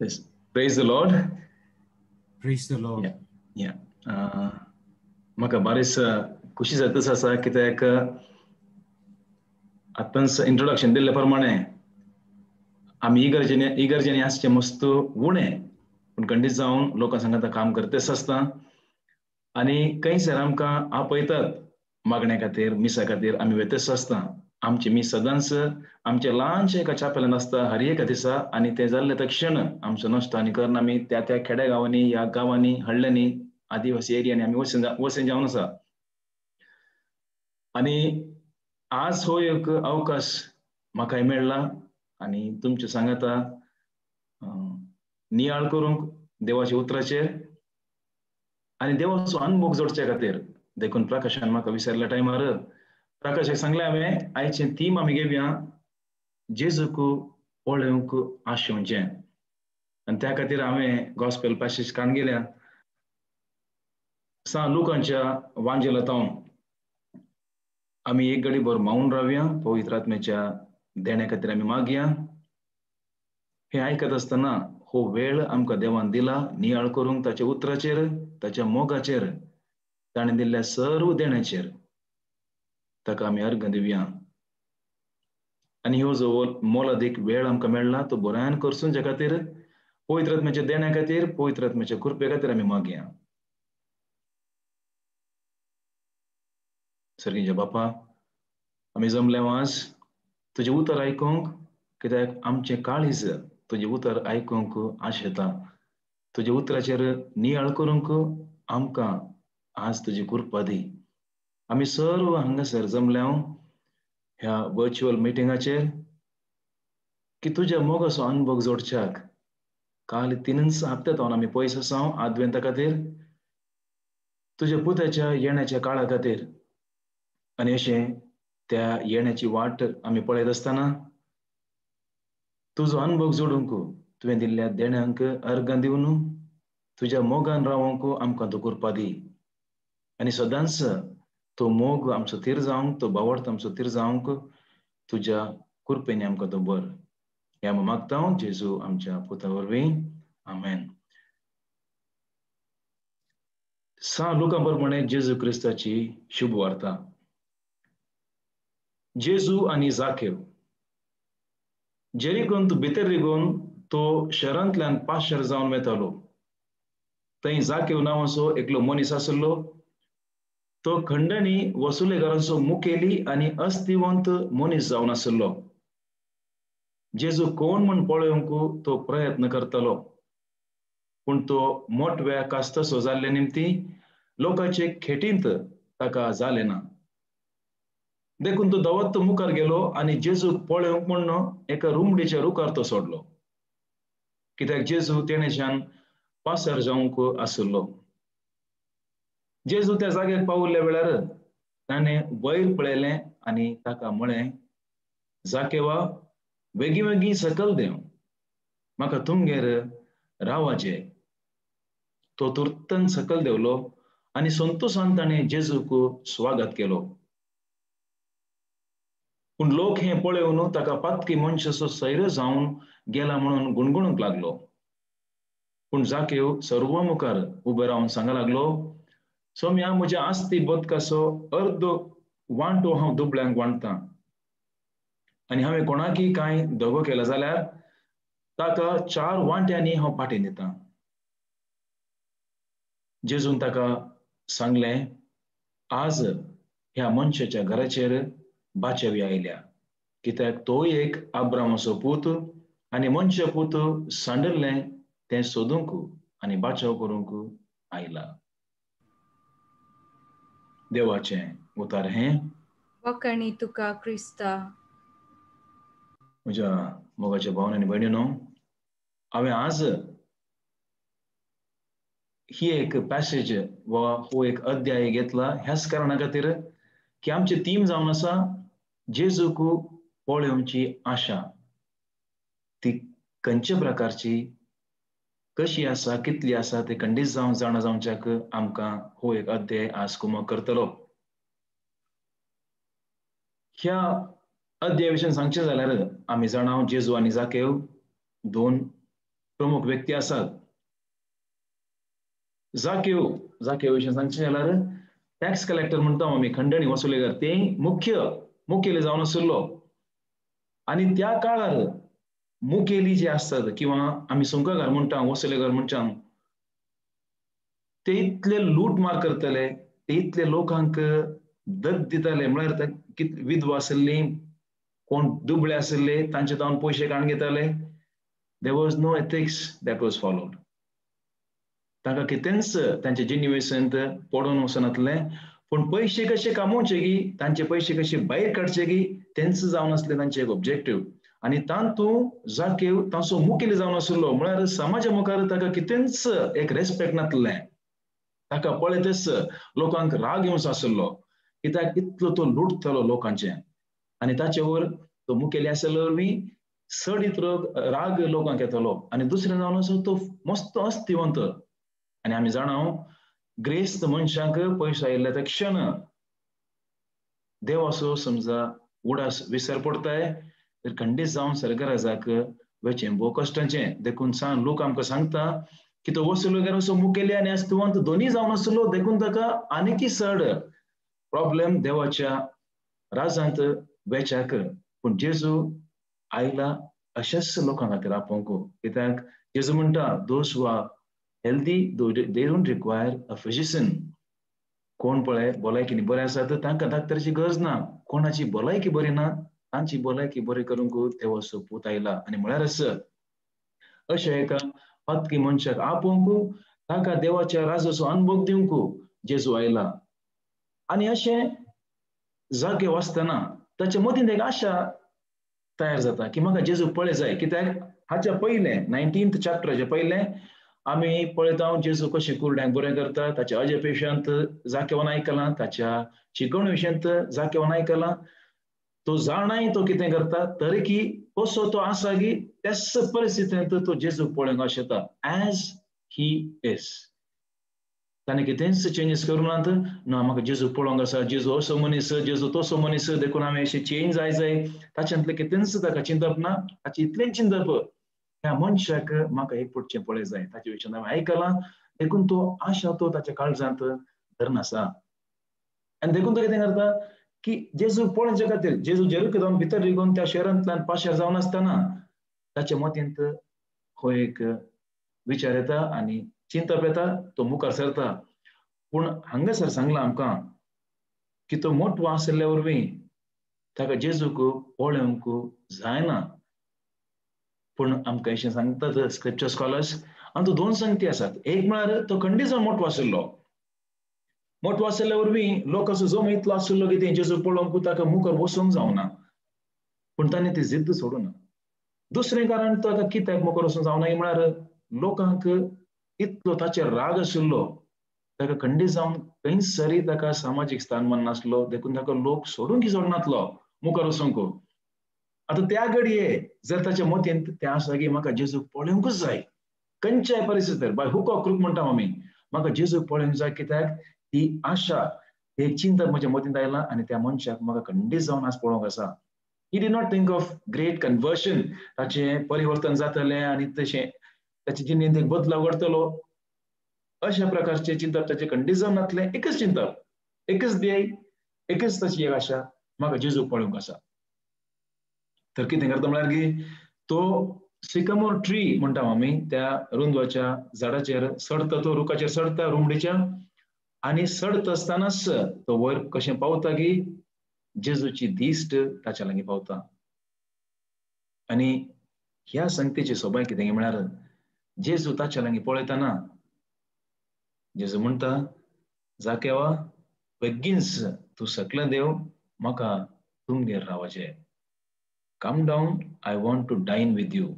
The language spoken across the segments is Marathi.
Praise the Lord. Praise the Lord. Yeah. म्हाका बरेच खुशी जाता आसा कित्याक आतांच इंट्रोडक्शन दिल्ले प्रमाणे आमी इगर्जेनी आसचे मस्त उणें पूण खंडीत जावन लोकां सांगात काम करतेच आसता आनी खंयसर आमकां आपयतात मागण्या खातीर मिसा खातीर आमी वेतेच आसता. आमची मीस सदांच आमचे ल्हानशे एका चापेलान आसता हर एका दिसा आनी ते जाल्ले तक्षण आमचो नश्ट आनी करून आमी त्या खेड्या गांवांनी ह्या गांवांनी हडल्यांनी आदिवासी एरियांनी आमी वचून जावन आसा. आनी आज हो एक अवकाश म्हाकाय मेळ्ळा आनी तुमचे सांगाता नियाळ करूंक देवाच्या उतराचेर आनी देवाचो अनुभव जोडचे खातीर देखून प्रकाशान म्हाका विचारल्या टायमार प्रकाशाक सांगलें हांवें आयचें थीम आमी घेवया जेजूक पळोवंक आशेवचें आनी त्या खातीर हांवें गॉस्पेल पॅसेज काडून गेल्या लुकांच्या वांजेलांतावन आमी एक घडी भर मावून रावया पवित्र आत्म्याच्या देण्या खातीर आमी मागया. हे आयकत आसतना हो वेळ आमकां देवान दिला नियाळ करूंक ताच्या उतराचेर ताच्या मोगाचेर ताणें दिल्ल्या सर्व देण्याचेर ताका आमी अर्घ दिवया. आनी ह्यो जो मोलादीक वेळ आमकां मेळ्ळा तो बऱ्यान करचुंचे खातीर पवित्र आत्म्याच्या देण्या खातीर पवित्र आत्म्याच्या कृपे खातीर आमी मागया. सर्गीच्या बापा आमी जमले आज तुजें उतर आयकूंक कित्याक आमचें काळीज तुजें उतर आयकूंक आशेता. तुज्या उतराचेर नियाळ करूंक आमकां आज तुजी कृपा दी. आमी सर्व हांगासर जमल्या ह्या वर्च्युअल मिटिंगाचेर की तुज्या मोगाचो अनुभव जोडच्याक काल 3 हप्त्यांत आमी पयस आसा आद्वेंता खातीर तुज्या पुताच्या येण्याच्या काळा खातीर आनी अशें त्या येण्याची वाट आमी पळयत आसतना तुजो अनुभव जोडूंक तुवें दिल्ल्या देण्यांक अर्गां दिवन तुज्या मोगान रावूंक आमकां तूं कृपा दी. आनी सदांच तो मोग आमचो तीर जावंक तो बावडतो आमचो तीर जावंक तुज्या कृपेनी आमकां तो बर. हें आमी मागता जेजू आमच्या पुता वरवीं. आमेन. लुका प्रमाणे जेजू क्रिस्ताची शुभ वार्ता. जेजू आनी जाकेव जेरिकोन भितर रिगून तो शहरांतल्यान पाश्चार जावन वेतालो. थंय जाकेव नांवाचो एकलो मनीस आसलो. तो खंडणी वसुलेकाराचो मुखेली आनी अस्तिवंत मनीस जावन आसलो. जेजू कोण म्हूण पळोवंक तो प्रयत्न करतालो पूण तो मोठव्या कास्ताचो जाल्ले निमती लोकांचे खेटींत ताका जालें ना. देखून तो दवत्त मुखार गेलो आनी जेजूक पळोवंक म्हूण एका रुमडीच्या रुखार तो सोडलो कित्याक जेजू तेणेच्यान पासर जावंक आसलो. जेजू त्या जाग्यार पावल्ल्या वेळार ताणें वयर पळयलें आनी ताका म्हळें, जाकेवा बेगीबेगीन सकयल देंव, म्हाका तुमगेर रावचें. तो तुर्तन सकयल देंवलो आनी संतोशान ताणें जेजूक स्वागत केलो. पूण लोक हें पळोवन ताका पातकी मनशाचो सैर जावन गेला म्हणून गुणगुणूंक लागलो. पूण जाकेव सर्व मुखार उबे रावन सांगूंक लागलो, सोम्या म्हज्या आस्ती बदकाचो अर्द वांटो हांव दुबळ्यांक वांटतां आनी हांवें कोणाकीय कांय धोको केलो जाल्यार ताका 4 वांट्यांनी हांव पाठीं दितां. जेजून ताका सांगलें, आज ह्या मनशाच्या घराचेर बाचेवी आयल्या कित्याक तो एक अब्रामाचो पूत आनी मनशा पूत सांडरलें तें सोदूंक आनी बाचाव करूंक आयला. देवाचें उतर हें. वखणी तुका क्रिस्ता. म्हज्या मोगाच्या भावांनी आनी भयणीनो, हांवें आज ही एक पॅसेज वा हो एक अध्याय घेतला ह्याच कारणा खातीर की आमचे थीम जावन आसा जेजूक पळोवची आशा. ती खंयच्या प्रकारची, कशी आसा, कितली आसा ते खंडीत जावन जाणा जावच्याक आमकां हो एक अध्याय आज कुमक करतलो. ह्या अध्याया विशीं सांगचें जाल्यार आमी जाणा जेजू आनी जाकेव 2 प्रमुख व्यक्ती आसात. जाकेव विशयी सांगचे जाल्यार टॅक्स कलेक्टर म्हणटा आमी खंडणी वसुलेगार ते मुखेली जावन आशिल्लो आणि त्या काळार मुखेली जे असतात किंवा आम्ही सुंकगार म्हणटा वसुलेगार म्हणटा ते इतले लूट मार करतले, ते इतले लोकांक दग दिताले. म्हळ्यार विधवा आसली, कोण दुबळे आसले तांचे जावन पयशे काडून घेताले. There was no ethics that was followed. तांकां कितेंच तांचे जिणेवेसंत पडून वचनातले, पूण पयशे कशे कामोवचे गी, तांचे पयशे कशे भायर काडचे गी तेंच जावन आसले तांचे एक ऑब्जेक्टिव्ह. आणि तांतूं जाकेव तांचो मुखेली जावन आशिल्लो. म्हळ्यार समाजा मुखार ताका कितेंच एक रेस्पेक्ट नासलें. ताका पळयतच लोकांक राग येवंच आशिल्लो, कित्याक इतलो तो लुटतालो लोकांचे. आणि ताचे वयर तो मुखेली आसलो वरवीं चड इतलो राग लोकांक येतालो. आणि दुसरें जावन असो तो मस्त अस्थिवंत. आणि आमी जाणाव ग्रेस्त मनशांक पयसो आयिल्ल्या त्या क्षण देव असो समजा उडास विसर पडताय तर खंडीत जावन सरगराजाक वचें भोव कश्टाचें. देखून लोक आमकां सांगता की तो वसुलेगार असो मुखेली आनी अस्थिवंत दोनी जावन आशिल्लो. देखून ताका आनीक चड प्रॉब्लेम देवाच्या राजांत वेचाक. पूण जेजू आयला अशाच लोकां खातीर आपोवंक. कित्याक जेजू म्हणटा those who are healthy they don't require a physician. कोण पळय भलायकीनी बरे आसात तांकां डाक्टराची गरज ना. कोणाची भलायकी बरी ना तांची भलायकी बरी करूंक देव असो पूत आयला. आनी म्हळ्यारच अशे एका पातकी मनशाक आपोवंक, ताका देवाच्या राजाचो अनुभव दिवंक जेजू आयला. आनी अशें जागे आसतना ताच्या मदीं एक आशा तयार जाता की म्हाका जेजू पळय जाय. कित्याक हाच्या पयले 19th चॅप्टराचे पयले आमी पळयता जेजू कशें कुरड्यांक बरें करता. ताच्या अजेपेशांत जाकेवान आयकलां, ताच्या शिकवणे विशयांत जाकेवान आयकलां. तो जाणाय तो कितें करता, तरीकी कसो तो आसा की त्याच परिस्थितींत तो जेजू पळोवंक अशें येता एज ही इज. ताणें कितेंच चेंजीस करूनात. ना म्हाका जेजू पळोवंक आसा, जेजू असो मनीस, जेजू तसो मनीस, देखून आमी अशें चेंज जाय ताच्यांतलें कितेंच ताका चिंतप ना. ताचें इतलें चिंतप ह्या मनशाक म्हाका एक पुटचें पळय जाय. ताचे विशयान हांवें आयकलां, देखून तो आशा तो ताच्या काळजांत धरून आसा. आनी देखून तो कितें करता की जेजू पळोवचे खातीर जेजू जेरुसलेम भितर रिगून त्या शहरांतल्यान पाशार जावन आसतना ताच्या मतींत हो एक विचार येता आनी चिंतप येता. तो मुखार सरता. पूण हांगासर सांगलां आमकां की तो मोठो आशिल्ल्या वरवीं ताका जेजूक पळोवंक जायना. पूण आमकां अशें सांगतात स्क्रिप्चर स्कॉलर्स, हातूंत दोन संगती आसात. एक म्हळ्यार तो खंडीत जावन मोठो आशिल्ल्या वरवीं लोकांचो जम इतलो आशिल्लो की तें जेजू पळोवंक ताका मुखार वचूंक जावना. पूण ताणें ती जिद्द सोडूना. दुसरें कारण ताका कित्याक मुखार वचूंक जावना म्हळ्यार लोकांक इतलो ताचेर राग आशिल्लो. ताका खंडीत जावन खंयसरी ताका सामाजीक स्थानमान नासलो. देखून ताका लोक सोडूंक सोडनातलो मुखार वचूंक. आतां त्या घडये जर ताच्या मतींत तें आसा की म्हाका जेजू पळोवंकूच जाय, खंयच्याय परिस्थितीर बाय हुक ऑर क्रूक म्हणटा आमी, म्हाका जेजू पळोवंक जाय. कित्याक ती आशा, एक चिंतप म्हज्या मतींत आयलां आनी त्या मनशाक म्हाका खंडीत जावन आज पळोवंक आसा. He did not think of great conversion, ताचें परिवर्तन जातलें आनी तशें ताचे जिणेंत एक बदलाव घडतलो अशा प्रकारचें चिंतप ताचें खंडीत जावन नासलें. एकच चिंतप, एकच ध्येय, एकच ताची एक आशा, म्हाका जेजू पळोवंक आसा. तर कितें करता म्हळ्यार की तो सिकमोर ट्री म्हणटा आमी त्या रुंदवाच्या झाडाचेर चडता. तो रुखाचेर चडता रुमडीच्या. आनी चडत आसतनाच तो वयर कशें पावता की जेजूची दिश्ट ताच्या लागीं पावता. आनी ह्या संगतीची सोबाय कितें म्हळ्यार जेजू ताच्या लागीं पळयतना जेजू म्हणटा जाकेवा बेगीनच तूं सकयल देव, म्हाका तुमगेर रावचें. Come down, I want to dine with you.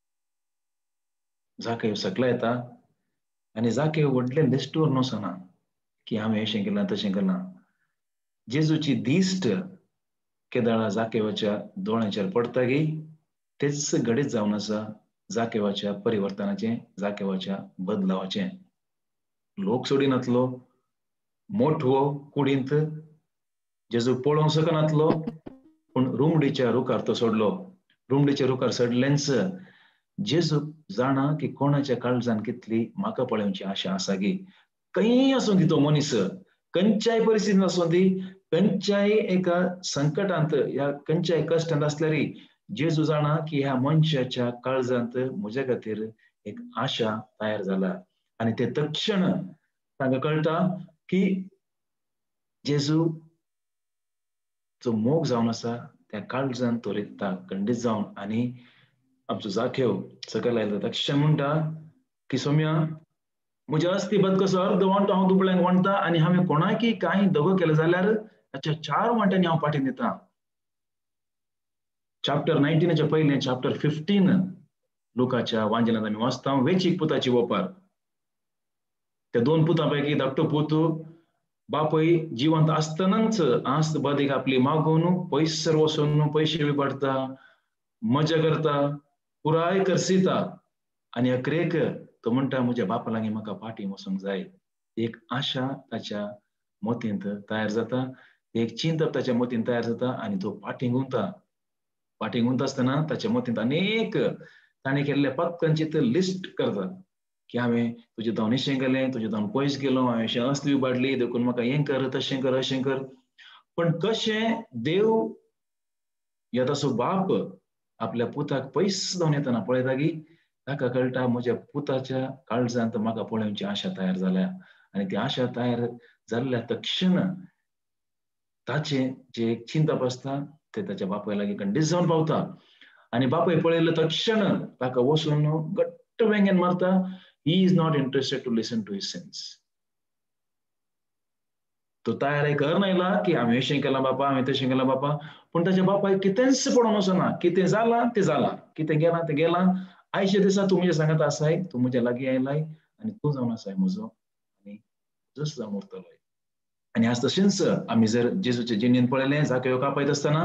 जाकेव सकयल येता आनी जाकेव व्हडलें लिस्टूर नसना की हांवें अशें केलां तशें केलां. जेजूची दिश्ट केदाळा जाकेवाच्या दोळ्यांचेर पडटा की तेच घडीत जावन आसा जाकेवाच्या परिवर्तनाचें, जाकेवाच्या बदलावाचें. लोक सोडिनातलो, मोठवो कुडींत जेजू पळोवंक शकनातलो, पूण रुमडीच्या रुखार तो सोडलो. रुमडीच्या रुखार सोडलेंच जेजू जाणा की कोणाच्या काळजान कितली म्हाका पळोवची आशा आसा गी. खंय आसूं दी तो मनीस, खंयच्याय परिस्थितींत आसूं दी, खंयच्याय एका संकटांत या खंयच्याय कश्टांत आसल्यार जेजू जाणा की ह्या मनशाच्या काळजांत म्हज्या खातीर एक आशा तयार जाला. आनी ते तक्षण तांकां कळटा की जेजू जो मोग जावन आसा त्या काळजांत तो रित्ता खंडीत जावन आनी आमचो जाखेव सकयल आयलो. तक्षण म्हणटा की सौम्या, म्हज्या अस्थी बदकसो अर्द वांटो हांव दुबळ्यांक वणटा आनी हांवें कोणाकी कांय दगो केलो जाल्यार ताच्या 4 वांट्यांनी हांव फाटीं दितां. चॅप्टर 19 पयलें चॅप्टर 15 लुकाच्या वांजनांत आमी वाचता वेंचीक पुताची ओपार. त्या 2 पुतां पैकी धाकटो पूत बापय जिवंत आसतनाच आस्त बादेक आपली मागून पयसर वचून पयशे विबाडटा, मजा करता, पुराय करसिता आनी अखेरेक तो म्हणटा म्हज्या बापा लागीं म्हाका फाटीं वचूंक जाय. एक आशा ताच्या मतींत तयार जाता, एक चिंत ताच्या मतींत तयार जाता आनी तो फाटीं गुंवता. फाटीं गुंवता आसतना ताच्या मतींत अनेक ताणें केल्ल्या पत्कांची तो लिस्ट करता की हांवें तुजे जावन इशें केलें, तुजे जावन पयस गेलो, हांवें अशें अस्त विबाडली, देखून म्हाका हें कर, तशें कर, अशें कर. पण कशें देव येतासो बाप आपल्या पुताक पयस जावन येतना पळयता की ताका कळटा म्हज्या पुताच्या काळजांत म्हाका पळोवची आशा तयार जाल्या. आनी ती आशा तयार जाल्ल्या तक्षण ताचें जे एक चिंतप आसता ते ताच्या बापाय लागीं खंडीत जावन पावता. आनी बापाय पळयल्या तक्षण ताका वचून घट्ट वेंगेन मारता. He is not interested to listen to his sense. तो तयार एक घर नायला की हांवें अशें केलां बापा, हांवें तशें केलां बापा. पूण ताच्या बापायक कितेंच पडोन वचना. कितें जालां तें जालां, कितें गेलां तें गेलां. आयच्या दिसा तूं म्हज्या सांगात आसाय, तूं म्हज्या लागीं आयलाय आनी तूं जावन आसाय म्हजो आनी जस जावन उरतलोय. आनी आज तशेंच आमी जर जेजूच्या जिणेंत पळयलें, जाकेवाक आपयता आसतना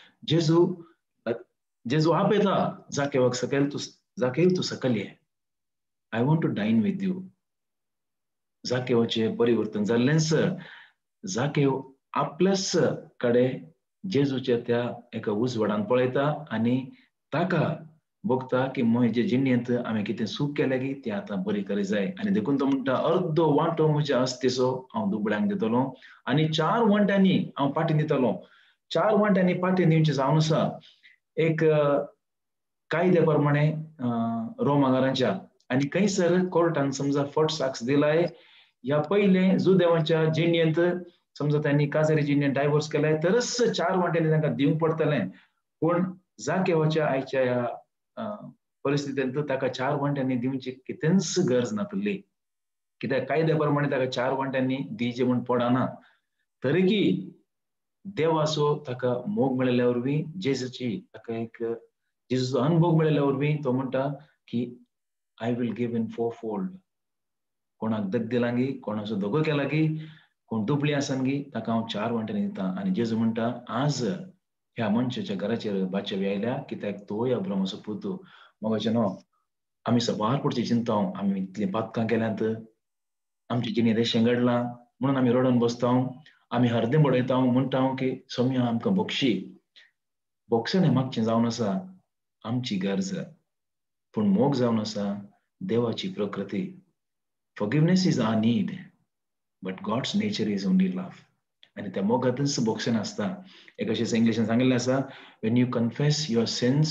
जेजू आपयता जाकेवाक सकयल, जाकेव तूं सकयल ये, I want to dine with you. जाकेवाचें परिवर्तन जाल्लेंच जाकेव आपल्याच कडेन जेजूच्या त्या एका उजवाडांत पळयता आनी ताका बघता की म्हज्या जिणेंत हांवें कितें चूक केल्या की ती आतां बरी करी जाय. आनी देखून तो म्हणटा अर्दो वांटो म्हज्या अस्थीचो हांव दुबळ्यांक दितलो आनी 4 वांट्यांनी हांव फाटीं दितलो. 4 वांट्यांनी फाटीं दिवचें जावन आसा एक कायद्या प्रमाणे रोमाकारांच्या. आनी खंयसर कोर्टान समजा फट साक्ष दिलाय ह्या पयलें जुदेवाच्या जिणेंत समजा त्यांनी काजारी जिणेंत डायवोर्स केलाय तरच 4 वांट्यांनी तांकां दिवंक पडटलें. पूण जाकेवाच्या आयच्या ह्या परिस्थितींत ताका 4 वांट्यांनी दिवची कितेंच गरज नासली. कित्याक कायद्या प्रमाणे ताका 4 वांट्यांनी दिवचें म्हूण पडना. तरीकी देवाचो ताका मोग मेळिल्ल्या वरवीं जेजूची ताका एक जेजूचो अनुभव मेळिल्ल्या वरवीं तो म्हणटा की I will give in 4-fold. कोणाक दग दिला गी, कोणाचो दोगो केला गी, कोण दुबळी आसन गी ताका हांव 4 वांट्यांनी दिता. आनी जेजू म्हणटा आज ह्या मनशाच्या घराचेर बाचवी आयल्या कित्याक तो अब्रामाचो पूत. मोगाचें न्हू, आमी सबार पुढची चिंताव आमी इतलीं पातकां केल्यांत, आमच्या जिणेंत अशें घडलां म्हणून आमी रडोन बसता, आमी हरदें बडयता, म्हणटा की सौम्या आमकां बक्षी. बक्षण हें मागचें जावन आसा आमची गरज, पूण मोग जावन आसा देवाची प्रकृती. Forgiveness is our need, but God's nature is only love. आनी त्या मोगांतच बक्षण आसता. एक अशें इंग्लिशीन सांगिल्लें आसा, when you confess your sins,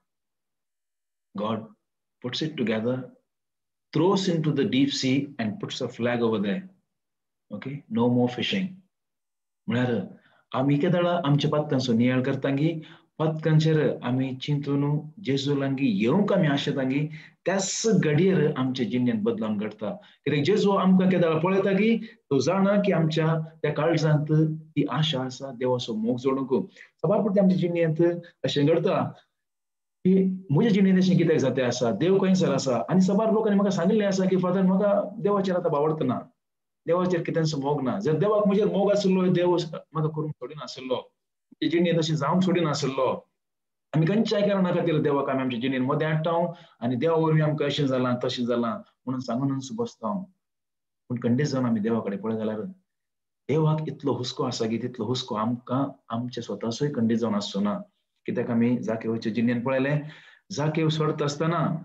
God puts it together, throws into the deep sea and puts a flag over there. Okay, no more fishing. म्हळ्यार आमी केदाळा आमच्या पत्कांचो नियाळ करतांगी, पत्कांचेर आमी चिंतून जेजू लागीं येवंक आमी आशेतांगी, त्याच घडयेर आमच्या जिणेंत बदलावन घडटा. कित्याक जेजू आमकां केदाळा पळयता की तो जाणा की आमच्या त्या काळजांत ती आशा आसा देवाचो मोग जोडूंक. सबार पुरते आमच्या जिणेंत अशें घडटा की म्हज्या जिणेंत अशें कित्याक जाता आसा, देव खंयसर आसा. आनी सबार लोकांनी म्हाका सांगिल्लें आसा की फादर म्हाका देवाचेर आतां आवडटना, देवाचेर कितेंच मोग ना. जर देवाक म्हजेर मोग आसलो देव म्हाका करूंक सोडिनासलो, जिणेंत अशें जावंक सोडिनासलो. आमी खंयच्याय कारणां खातीर देवाक आमी आमच्या जिणेंत मदें हाडटा आनी देवा वरवीं आमकां अशें जालां तशें जालां म्हणून सांगूनच बसता. पूण खंडीत जावन आमी देवा कडेन पळय जाल्यार देवाक इतलो हुस्को आसा की तितलो हुस्को आमकां आमच्या स्वताचोय खंडीत जावन आसचो ना. कित्याक आमी जाकेवाच्या जिणेंत पळयलें, जाकेव सोडटा आसतना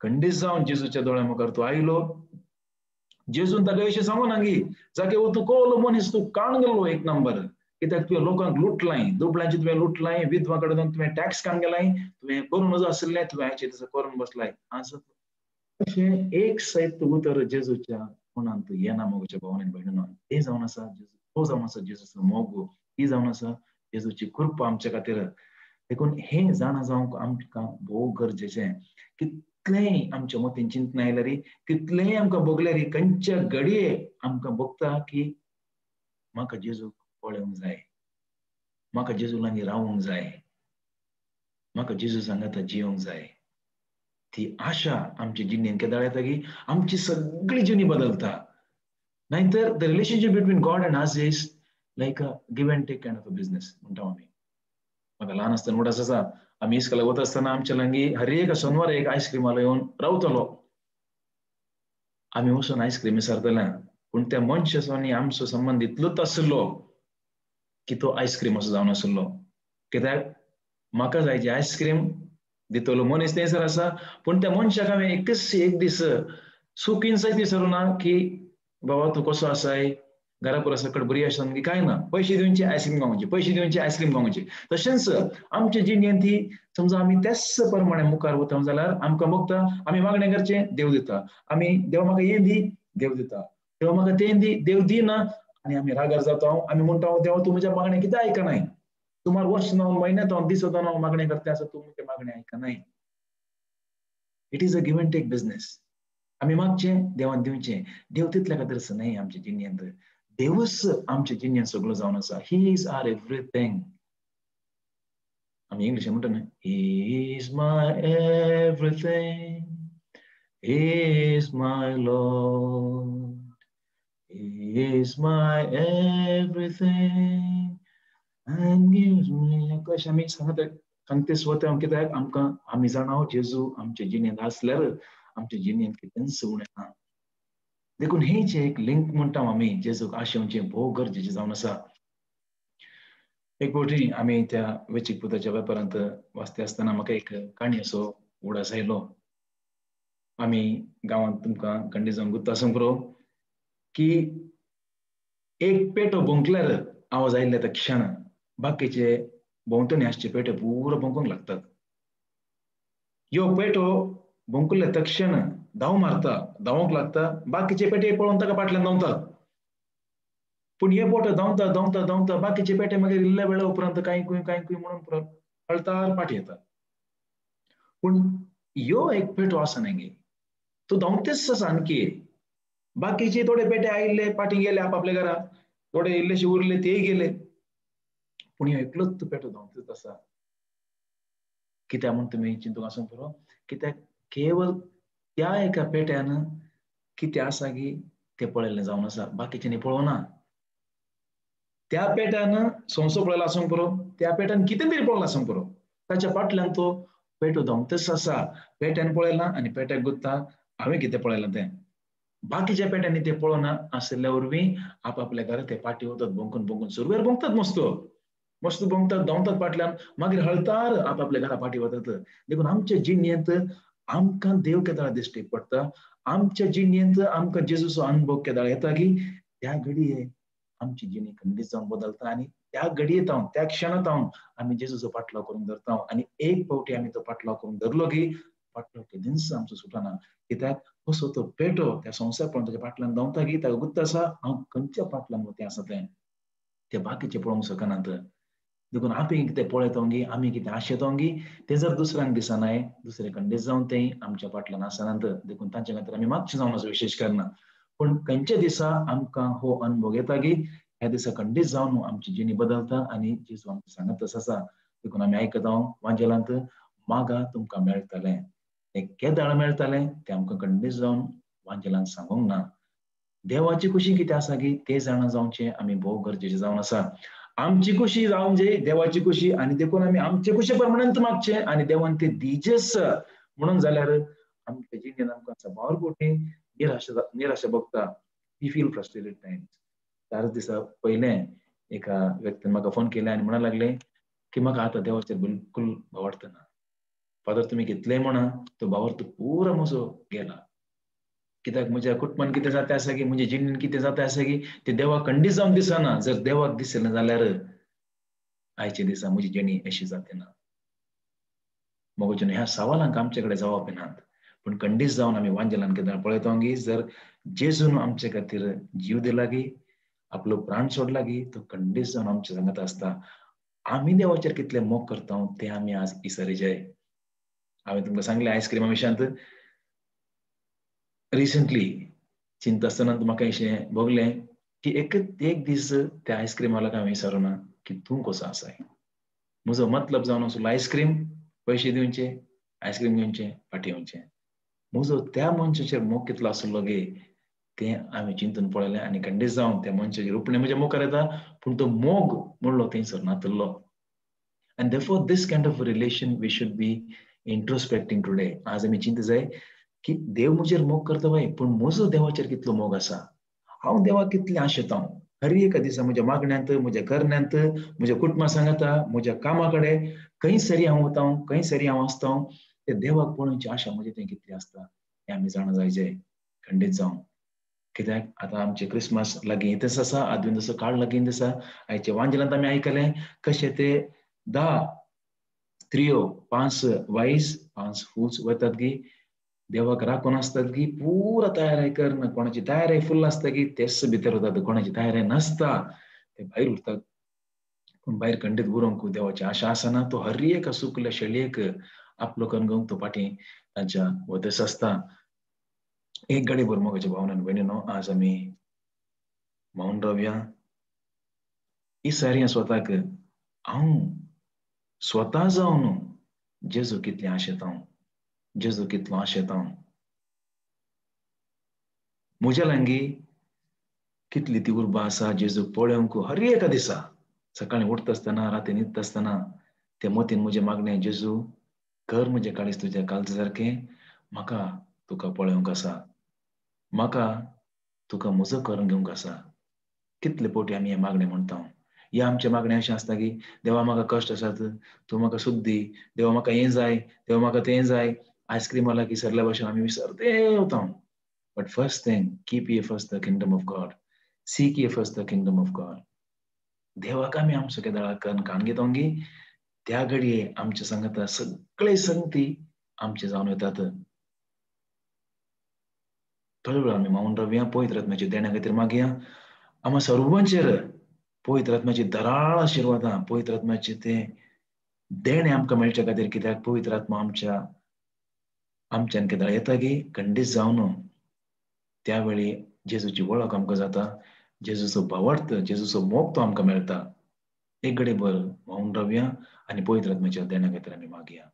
खंडीत जावन जेजूच्या दोळ्या मुखार तू आयलो. जेजून ताका विशयी सांगून हांगी जाके तू कोलो मनीस तू काण गेलो एक नंबर, कित्याक तुवें लोकांक लुटलाय, दुबळ्यांची तुवें लुटलाय, विधवा कडेन तुवें टॅक्स काण गेलाय, तुवें करून नजो आसलें तुवें आयचे दिसा करून बसलाय. अशें एक सैत उतर जेजूच्या मनान तू येना मोगच्या भावनेन भयणीनो. ते जावन आसा तो जावन आसा जेजूचो मोग, ही जावन आसा जेजूची कृपा आमच्या खातीर. देखून हे जाणा जावंक आमकां भोव गरजेचें. कितलेंय आमच्या मतीन चिंतना आयल्यार, कितलेंय आमकां भोगल्यार, खंयच्या घडये आमकां भोगता की म्हाका जेजूक पळोवंक जाय, म्हाका जेजू लागीं रावूंक जाय, म्हाका जेजू सांगाता जियोंक जाय. ती आशा आमच्या जिणेंत केदाळ येता की आमची सगळी जिणी बदलता. नाहीतर the relationship between God and us is like a give and take kind of a business म्हणटा आमी. म्हाका ल्हान आसतना म्हणटा आसा, आमी इस्कॉलाक वता आसतना आमच्या लागीं हर एक शनिवार एक आयस्क्रीमाला येवन रावतलो. आमी वचून आयस्क्रीम विचारतले, पूण त्या मनशाचो आनी आमचो संबंद इतलोच आसलो की तो आयस्क्रीम असो जावन आसलो. कित्याक म्हाका जाय आयस्क्रीम दितलो मनीस थंयसर आसा, पूण त्या मनशाक हांवें एक दीस सुखीन सयत विचारूं ना की बाबा तूं कसो आसाय, घरा पुरा सकट बरी आसा की काय ना, पयशे दिवचे आयस्क्रीम खावचे, पयशे दिवचे आयस्क्रीम खावचे. तशेंच आमच्या जिणेंत ही समजा आमी त्याच प्रमाणे मुखार वता जाल्यार आमकां भोगता. आमी मागणें करचें देव दिता, आमी देव म्हाका हें दी देव दिता, देव म्हाका तें दी देव दिना, आनी आमी रागार जाता. आमी म्हणटा देवा तूं म्हज्या मागणें कित्याक आयकनाय, तुम्हार वर्स ना म्हयन्यात दिसत हांव मागणें करता आसा, तूं म्हजें मागणें आयकनाय. It is a give and take business. आमी मागचें देवान दिवचें. देव तितल्या खातीर न्हय आमच्या जिणेंत, देवच आमच्या जिणेंत सगळो जावन आसा. He is our everything. आमी इंग्लिशीन म्हणटा न्हय, he is my everything, he is my lord, he is my everything and gives me. कशें आमी सांगते स्वता कित्याक आमकां आमी जाणाव जेजू आमच्या जिणेंत आसल्यार आमच्या जिणेंत कितेंच उणें ना. देखून हेच एक लिंक म्हणटा आमी जेजूक आशेवचें भोव गरजेचें जावन आसा. एक फावटी आमी त्या वेंचीक पुताच्या वेपारांत वाचते आसतना म्हाका एक काणी असो उगडास आयलो. आमी गांवांत तुमकां खंडीत जावन गुत्ता सांगूं पुरो की एक पेटो भोंकल्यार आवाज आयिल्ल्या त्या क्षण बाकीचे भोंवतणी आसचे पेटे पुरो भोंकूंक लागतात. ह्यो पेटो भोंकले तक्षण धांव मारता, धांवूंक लागता, बाकीचे पेटे पळोवन ताका फाटल्यान धांवतात. पूण हे पेटो धांवता धांवता धांवता बाकीचे पेटे मागीर इल्ल्या वेळा उपरांत कांयकूय म्हणून हळतार फाटी येता. पूण ह्यो एक पेटो आसा न्ही, तो धांवतेच आसा आणकी. बाकीचे थोडे पेटे आयिल्ले फाटी गेले आपआपल्या घरा, थोडे इल्लेशे उरले तेय गेले, पूण ह्यो एकलोच पेटो धांवतेच आसा. कित्याक म्हूण तुमी चिंतूंक आसूंक पुरो, कित्याक केवळ त्या एका पेट्यान कितें आसा की तें पळयल्लें जावन आसा, बाकीच्यांनी पळोवना. त्या पेट्यान सोंसो पळयलो आसूंक पुरो, त्या पेट्यान कितें तरी पळयलां आसूंक पुरो, ताच्या फाटल्यान तो पेटो धांवतेच आसा. पेट्यान पळयलां आनी पेट्याक गुत्ता हांवें कितें पळयलां तें. बाकीच्या पेट्यांनी ते पळोवना आसल्या वरवीं आपआपल्या घरा ते फाटी वतात भोंकून भोंकून. सुरवेर भोंकतात मस्त भोंकतात धांवतात फाटल्यान, मागीर हळतार आपआपल्या घरा फाटी वतात. देखून आमच्या जिणेंत आमकां देव केदाळ दिश्टी पडटा. आमच्या जिणेंत आमकां जेजूचो अनुभव केदाळ येता की त्या घडये आमची जिणी खंडीत जावन बदलता आनी त्या घडयेंत त्या क्षणांत आमी जेजूचो फाटलाव करून धरता. आनी एक फावटी आमी तो फाटलाव करून धरलो की फाटलाव केदींच आमचो सुटना. कित्याक असो तो पेटो त्या संवसार पळोवन ताच्या फाटल्यान धांवता की ताका गुत्त आसा हांव खंयच्या फाटल्यान वतें आसा ते बाकीचे पळोवंक शकनात. देखून आमी कितें पळयता आमी कितें आशेता ते जर दुसऱ्यांक दिसनाय, दुसरे खंडीत जावन तें आमच्या फाटल्यान आसनात. देखून तांचे खातीर आमी मातशें जावन असो विशेश करना. पूण खंयच्या दिसा आमकां हो अनुभव येता की ह्या दिसा खंडीत जावन आमची जिणी बदलता आनी जेजू आमकां सांगत आसा. देखून आमी आयकता वांजेलांत, मागा तुमकां मेळटलें. तें केदाळ मेळटलें तें आमकां खंडीत जावन वांजेलांत सांगूंक ना. देवाची खुशी कितें आसा की तें जाणा जावचें आमी भोव गरजेचें जावन आसा. आमची खुशी जावंक जाय देवाची खुशी, आनी देखून आमी आमचे खुशे प्रमाणेंच मागचें आनी देवान तें दिजेच म्हणून जाल्यार आमच्या जिणेंत आमकां सबार फावटी निराशा भोगता. We feel frustrated Times. 4 दिसा पयलें एका व्यक्तीन म्हाका फोन केले आनी म्हणूंक लागले की म्हाका आतां देवाचेर बिलकूल आवडटना. फादर तुम्ही घेतले म्हणा तो भावर तो पुरा म्हजो गेला कित्याक म्हज्या कुटुंबान कितें जाता आसा की म्हज्या जिणेन कितें जाता आसा की ते देवाक खंडीत जावन दिसना जर देवाक दिसना जाल्यार आयच्या दिसा म्हजी जिणी अशी जाते ना मगोच्यान ह्या सवालांक आमचे कडेन जवाब नात पूण खंडीत जावन आमी वांजेलान कितें पळयता की जर जेजून आमचे खातीर जीव दिला की आपलो प्राण सोडला की तो खंडीत जावन आमचे सांगत आसता आमी देवाचेर कितले मोग करता ते आमी आज इसरजाय हांवें तुमकां सांगलें आयस्क्रिमा विशयांत रिसंटली चिंता आसतना म्हाका अशें भोगलें की एक दीस त्या आयस्क्रिमाक हांवें विचारुना की तूं कसो आसाय म्हजो मतलब जावन आसलो आयस्क्रीम पयशे दिवचे आयस्क्रीम घेवचें फाटी येवचें म्हजो त्या मनशाचेर मोग कितलो आसलो गे तें हांवें चिंतून पळयलें आनी खंडीत जावन त्या मनशाचेर उपणे म्हज्या मुखार येता पूण तो मोग म्हणलो थंयसर नातल्लो and therefore this kind of relation we should be introspecting today आज आमी चिंत जाय की देव म्हजेर मोग करता बाय पूण म्हजो देवाचेर कितलो मोग आसा हांव देवाक कितलें आशेता हर एका दिसा म्हज्या मागण्यांत म्हज्या करण्यांत म्हज्या कुटुंबा सांगाता म्हज्या कामा कडेन खंय सरी हांव वता खंय सरी हांव आसता ते देवाक पळोवची आशा म्हजे थंय कितली आसता हें आमी जाणा जायचे खंडीत जावन कित्याक आतां आमचे क्रिसमस लागीं येतच आसा आदून जसो काळ लागीं आसा आयचे वांजेलांत आमी आयकलें कशें ते 10 स्त्रियो 5 वायज 5 फूल्स वतात गी देवाक राखून आसतात की पुरा तयारी करना कोणाची तयारी फुल आसता की तेच भितर वतात कोणाची तयारी नासता ते भायर उरतात पूण भायर खंडीत उरोंक देवाची आशा आसना तो हर एका सुकल्या शेळयेक आपलो कणगोवंक तो फाटीं तांच्या वतस आसता एक गाडी भर मोगाच्या भावनान भयणीनो आज आमी मौन रावया इसर स्वताक हांव स्वता जावन जेजू कितलें आशेता जेजू कितलो आशेता म्हज्या लागी कितली ती उर्बा आसा जेजूक पळोवंक हर एका दिसा सकाळीं उठता आसतना राती न्हिदता आसतना ते मतीन म्हजे मागणें जेजू कर म्हजें काळीज तुज्या काळजा सारकें म्हाका तुका पळोवंक आसा म्हाका तुका म्हजो करून घेवंक आसा कितले फावटी आमी हें मागणें म्हणटा ह्या आमचें मागणें अशें आसता की देवा म्हाका कश्ट आसात तूं म्हाका सूख दी देवा म्हाका हें जाय देवा म्हाका तें जाय आयस्क्रीमा लागीं सरल्या भशेन आमी विसरते वता but first thing keep ye first the kingdom of God seek ye first the kingdom of God देवाक आमी आमचो केदाळा करून कान घेता त्या घडये आमचे सांगता सगळे संगती आमचे जावन येतात थोडे वेळ आमी मौन रावया पवित्र आत्म्याचे देण्या खातीर मागया आम्हा सर्वांचेर पवित्र आत्म्याची धराळ आशिर्वादां पवित्र आत्म्याचे ते देणे आमकां मेळचे खातीर कित्याक पवित्र आत्मा आमच्यान केदाळ येता गे खंडीत जावन त्या वेळी जेजूची वळख आमकां जाता जेजूचो भावार्थ जेजूचो मोग तो आमकां मेळटा एक घडी भर मौन रावया आनी पवित्र आत्म्याच्या देण्या खातीर आमी मागया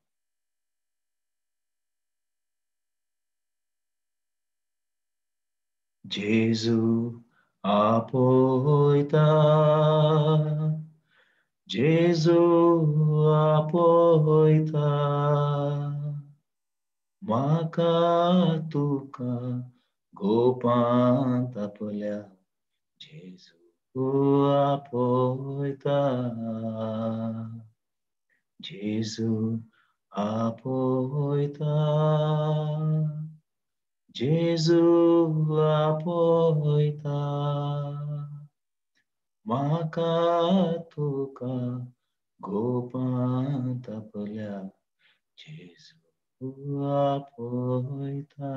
जेजू आपयता जेजू आपयता म्हाका तुका गोपांत आपल्या जेजू आपयता जेजू आपयता जेजू आपयता म्हाका तुका गोपांत आपल्या जेजू आपयता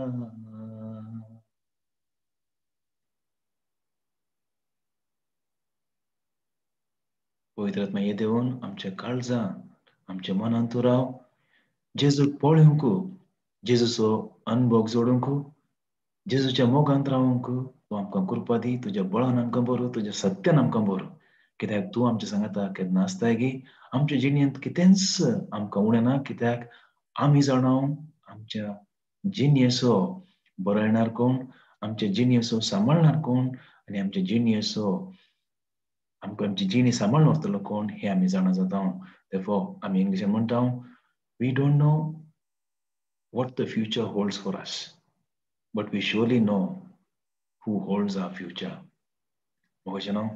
पवित्र आत्मा हे देऊन आमच्या काळजांत आमच्या मनांत तूं राव जेजूक पळोवंक जेजूचो अनुभव जोडूंक जेजूच्या मोगांत रावंक तूं आमकां कृपा दी तुज्या बळान आमकां भर तुज्या सत्यान आमकां भर कित्याक तूं आमच्या सांगाता केन्ना आसताय गी आमच्या जिणेंत कितेंच आमकां उणें ना कित्याक आमी जाणाव आमच्या जिणयेचो बरयणार कोण आमच्या जिणयेचो सांबाळणार कोण आनी आमच्या जिणयेचो आमकां आमची जिणी सांबाळून व्हरतलो कोण हें आमी जाणा जाता therefore आमी इंग्लिशीन म्हणटा we don't know what the future holds for us but we surely know who holds our future मोगाचें न्हू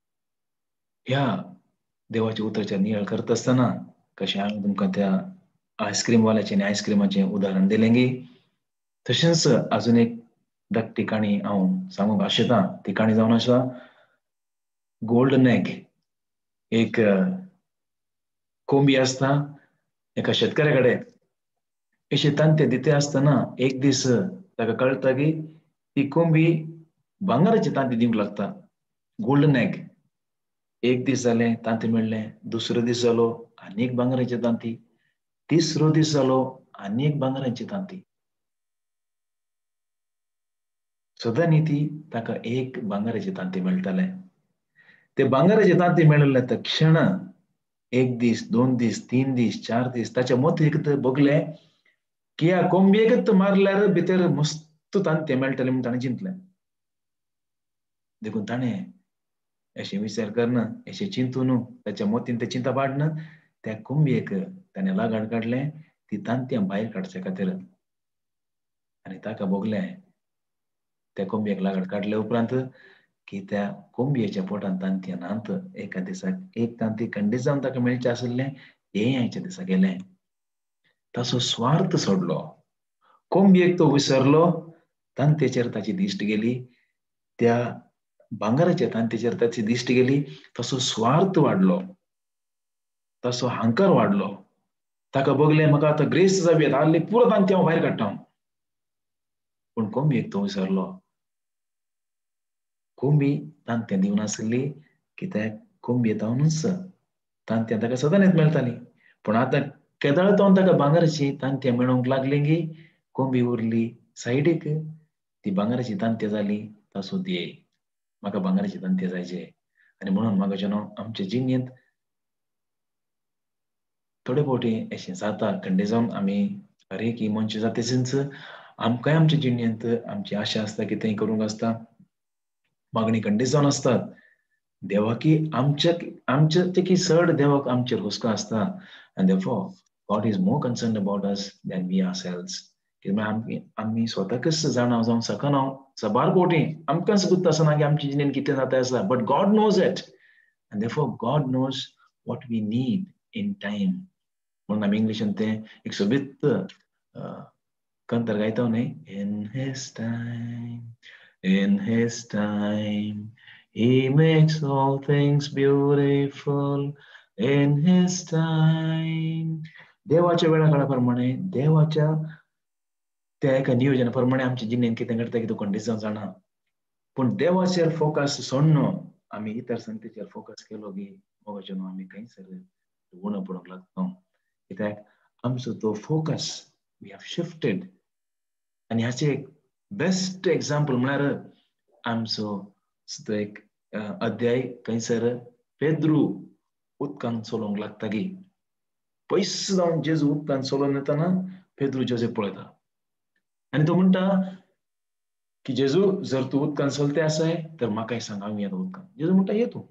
ह्या देवाच्या उतराचेर नियाळ करता आसतना कशें हांवें तुमकां त्या आईस्क्रीम वाल्याचे आणि आईस्क्रीमाचे उदाहरण दिलें गी तशेंच अजून एक ठिकाणी हांव सांगूंक आशेता ठिकाणी जावन आसा गोल्डन एग एक कोंबी आसता एका शेतकऱ्या कडेन हे शेतांत ते दिते आसतना एक दीस ताका कळटा की ती कोंबी भांगाराचे तांती दिवंक लागता गोल्डन एग एक दीस जालें तांती मेळ्ळें दुसरो दीस जालो आनी एक भांगाराची तांती तिसरो दीस जालो आनी एक भांगाराची तांती सदां ती ताका एक भांगाराची तांती मेळटाले ते भांगाराची तांती मेळिल्ले तक्षण एक दीस 2 दीस 3 दीस 4 दीस ताच्या मोतीक बगलें की ह्या कोंबयेक मारल्यार भितर मस्त तांते मेळटले म्हूण ताणें चिंतलें देखून ताणें अशें विचार करना अशें चिंतून ताच्या मोतीन ते चिंता पाडना त्या कोंबयेक ताणें लागाड काडलें ती तांतयां भायर काडचे खातीर आनी ताका बगलें त्या कोंबयेक लागाड काडले उपरांत की त्या कोंबयेच्या पोटांत तांतयां नात एका दिसाक एक तांती खंडीत जावन ताका मेळचें आशिल्लें हें आयच्या दिसा गेलें ताचो स्वार्थ सोडलो कोंबयेक तो विसरलो तांतेचेर ताची दिश्ट गेली त्या भांगाराच्या तांतेचेर ताची दिश्ट गेली ताचो स्वार्थ वाडलो ताचो हांकार वाडलो ताका बगलें म्हाका आतां ग्रेस्त जावं येता आसली पुरो तांती हांव भायर काडटा पूण कोंबयेक तो विसरलो कोंबी तांतें दिवनासली कित्याक कोंबयेतावनूच तांतें ताका सदांच मेळटाली पूण आतां केदाळतावन ताका भांगाराची तांतें मेळोंक लागलीं गी कोंबी उरली सायडीक ती भांगाराची तांतें जाली ताचो ध्येय म्हाका भांगाराची तांतें जायचे आनी म्हणून म्हाका आमचे जिणेंत थोडे फावटी अशें जाता खंडे जावन आमी हर एक मनशां जाता तशेंच आमकांय आमच्या जिणेंत आमची आशा आसता कितेंय करूंक आसता मागणी खंडीत जावन आसतात देवाकी आमच्या चड देवाक आमचेर हुस्को आसता आनी therefore God is more concerned about us than we ourselves आमी स्वताकच जाणाव जावन सकना सबार फावटी आमकांच गुत्त आसना की आमच्या जिणेंत कितें जाता आसा बट गॉड नोज इट आनी therefore God knows what we need in time म्हणून आमी इंग्लिशान तें एक सोबीत कंतर गायता न्ही In his time, he makes all things beautiful. In his time, देवाच्या वेळा काळा प्रमाणे देवाच्या त्या एका नियोजना प्रमाणे आमच्या जिणेंत कितें घडटा की तो खंडीत जावन जाणा पूण देवाचेर फोकस सोडनो आमी इतर संगतीचेर फोकस केलो की मोगाचें आमी खंयसर उणो पडूंक लागता कित्याक आमचो तो फोकस वी हॅव शिफ्टेड आनी हाचें एक बेस्ट एग्जाम्पल म्हळ्यार आमचो एक अध्याय खंयसर पेद्रू उदकांत चलोवंक लागता गी पयस जावन जेजू उदकांत चलोवन येतना पेद्रू जेजू पळयता आनी तो म्हणटा की जेजू जर तूं उदकांत चलते आसाय तर म्हाकाय सांग हांव येता उदकांत जेजू म्हणटा ये तूं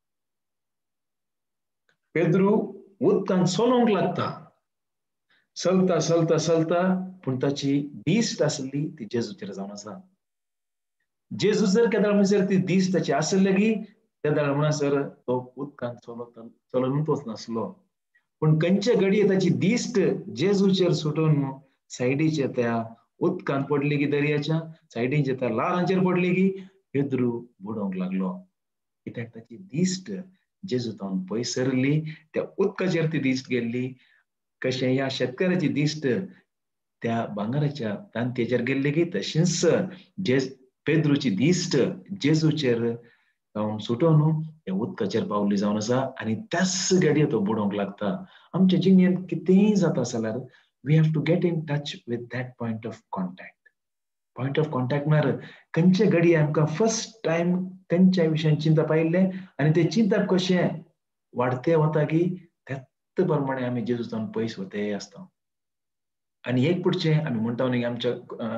पेद्रू उदकांत चलोवंक लागता चलता चलता चलता पूण ताची दिश्ट आसली ती जेजूचेर जावन आसा जेजू जर केदाळ म्हणसर ती दिश्ट ताची आसली गी केदाळ म्हणसर तो उदकांत चलोवनूच वचनासलो पूण खंयचे घडये ताची दिश्ट जेजूचेर सुटून सायडीच्या त्या उदकांत पडली गी दर्याच्या सायडीच्या त्या लारांचेर पडली गी पेद्रू बुडोवंक लागलो कित्याक ताची दिश्ट जेजू तावन पयस सरली त्या उदकाचेर ती दिश्ट गेल्ली कशें ह्या शेतकाराची दिश्ट त्या भांगाराच्या तांतयेचेर गेल्ली गी तशींच पेद्रूची दिश्ट जेजूचेर जावन सुटोवन त्या उदकाचेर पावल्ली जावन आसा आनी त्याच घडये तो बुडोवंक लागता आमच्या जिणेंत कितेंय जाता जाल्यार we have to get in touch with that point of contact म्हळ्यार खंयचे घडये आमकां फर्स्ट टायम खंयच्या विशयान चिंता पायिल्ले आनी ते चिंतप कशें वाडते वता की त्याच प्रमाणे आमी जेजू जावन पयस वते आसता आनी एक पुढचे आमी म्हणटा न्ही आमच्या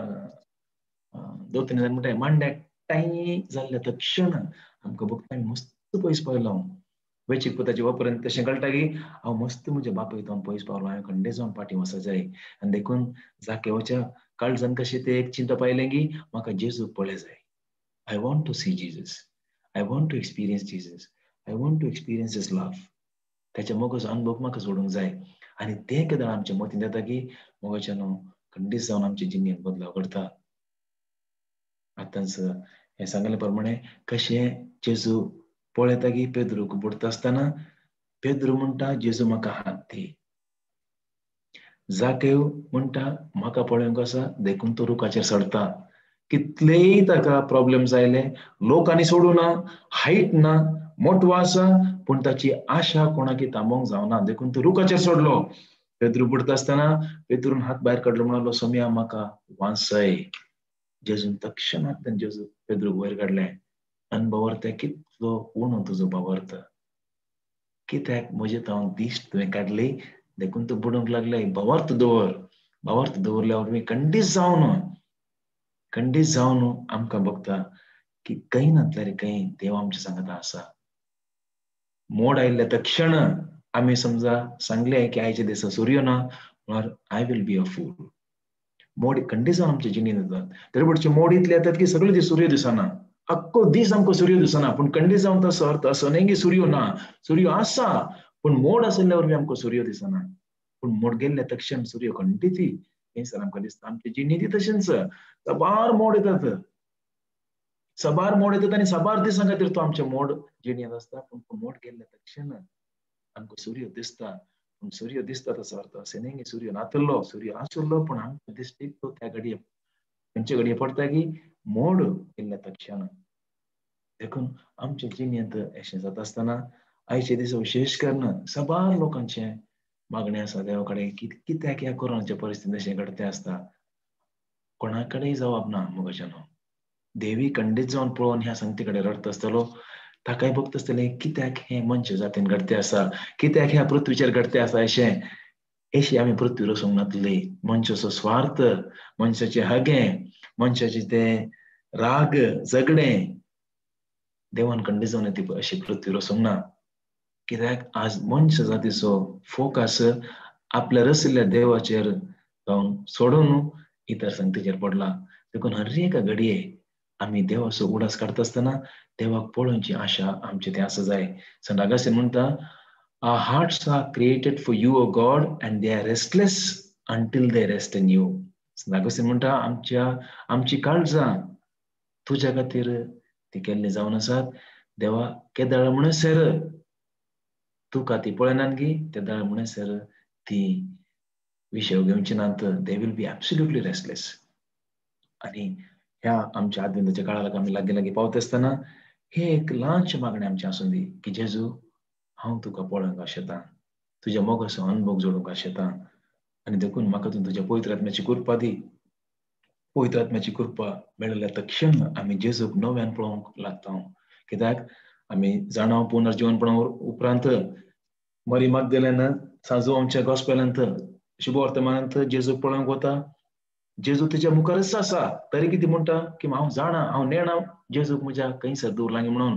दोतोर म्हणटा मांड्याक टाय जाल्ल्या तक्षण आमकां बघता आमी मस्त पयस पावलो वेचीक पुताचे वापरून तशें कळटा की हांव मस्त म्हज्या बापायक जावन पयस पावलो हांवें खंडे जावन फाटीं वचूंक जाय आनी देखून जाकेवाच्या काळजांत कशें तें एक चिंता पायलें की म्हाका जेजू पळय जाय I want to see Jesus I want to experience Jesus I want to experience his love त्याच्या मोगाचो अनुभव म्हाका सोडूंक जाय आणि ते केदाळ आमच्या मतीन येता की मोगाच्यानो खंडीत जावन आमच्या जिणेंत बदलाव करता. आतांच हे सांगले प्रमाणे कशें जेजू पळयता की पेद्रूक बुडता आसतना पेद्रू म्हणटा जेजू म्हाका हात दी. जाकेव म्हणटा म्हाका पळोवंक आसा देखून तो रुखाचेर चडता. कितलेय ताका प्रॉब्लेम्स आयले, लोकांनी सोडूना, हायट ना, मोठो आसा, पूण ताची आशा कोणाकी थांबोवंक जावना. देखून तो रुखाचेर चडलो. पेद्रू बुडता आसतना पेद्रून हात भायर काडलो, म्हणालो सोम्या म्हाका वाचय. जेजून तक्षणात जेजू पेद्रूक वयर काडले आनी बावर्ते कितलो उणो तुजो बावर्त. कित्याक म्हजे हांव दिश्ट तुवें काडली देखून तूं बुडोवंक लागले. बावर्त दवर. बावर्त दवरल्यावर मी खंडीत जावन आमकां बघता की काही नातल्यार काही देव आमच्या सांगता आसा. मोड आयिल्ल्या तक्षण आमी समजा सांगले की आयचे दिसा सूर्य ना म्हळ्यार आय विल बी अ फूल. मोड खंडीत जावन आमच्या जिणेंत येतात. तेवटेचे मोड इतले येतात की सगळे दीस सूर्य दिसना. अख्खो दीस आमकां सूर्य दिसना. पूण खंडीत जावन तसो अर्थ असो न्ही की सूर्य ना. सूर्य आसा पूण मोड आसल्यावर बी आमकां सूर्य दिसना. पूण मोड गेल्ल्या तक्षण सूर्य खंडीत थंयसर आमकां दिसता. आमच्या जिणेंत तशेंच सबार मोड येतात. सबार मोड येतात आनी सबार दिसां खातीर तो आमच्या मोड जिणेंत आसता. पूण मोड गेल्ल्या तक्षण आमकां सूर्य दिसता. पूण सूर्य दिसता तसो अर्थ अशें न्ही की सूर्य नातल्लो. सूर्य आसुल्लो पूण आमच्या दिश्टीक तो त्या घडये खंयचे घडये पडटा की मोड गेल्ल्या तक्षण. देखून आमच्या जिणेंत अशें जाता आसतना आयचे दीस विशेश करून सबार लोकांचे मागणें आसा देवा कडेन की कित्याक ह्या कोरोनाच्या परिस्थितींत अशें घडतें आसता. कोणा कडेन जबाब ना मोगाच्यानो. देवी खंडीत जावन पळोवन ह्या संगती कडेन रडता आसतलो. ताकाय भक्त आसतले कित्याक हें मनशा जातीन घडतें आसा, कित्याक ह्या पृथ्वीचेर घडतें आसा अशें आमी पृथ्वीर वचूंक नातली. मनशाचो स्वार्थ, मनशाचे हगे, मनशाचे ते राग झगडें देवान खंडीत जावन ती अशी पृथ्वीर वचूंक ना. कित्याक आज मनशा जातीचो फोकस आपल्या रसिल्ल्या देवाचेर जावन सोडून इतर संगतीचेर पडला. देखून हर एका घडये आमी देवाचो उडास काडटा आसतना देवाक पळोवची आशा आमचे ते आसा जाय. संत अगस्तीन म्हणटा our hearts are created for you, O God, and they are restless until they rest in you. संत अगस्तीन म्हणटा आमची काळजां तुज्या खातीर ती केल्ली जावन आसात. देवा केदाळ म्हणसर तुका ती पळयनात गी केदाळ म्हणसर ती विषय घेवची नात. They will be absolutely restless. आणि ह्या आमच्या आद्विंताच्या काळाक आमी लागीं पावता आसतना हे एक ल्हानशें मागणें आमचें आसूं दी की जेजू हांव तुका पळोवंक आशेतां, तुज्या मोगाचो अनुभव जोडूंक आशेतां. आनी देखून म्हाका तूं तुज्या पवित्र आत्म्याची कृपा दी. पवित्र आत्म्याची कृपा मेळिल्ल्या तक्षण आमी जेजूक नव्यान पळोवंक लागता. कित्याक आमी जाणा पुनर्जीवनपणा उपरांत मरी मागदलेन सांजो आमच्या गॉस्पेलांत शुभवर्तमानांत जेजूक पळोवंक वता. जेजू तुज्या मुखारच आसा तरी कितें म्हणटा की हांव जाणा, हांव नेणा जेजूक म्हज्या खंयसर दूर लागीं म्हणून.